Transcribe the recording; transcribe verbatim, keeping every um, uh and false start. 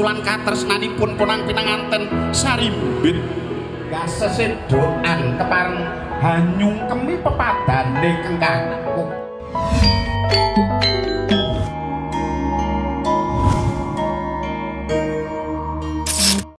wangsulan katresnanipun punang pinanganten sarimbit gasesedoan kepareng hanyung kemi pepadane kengkangku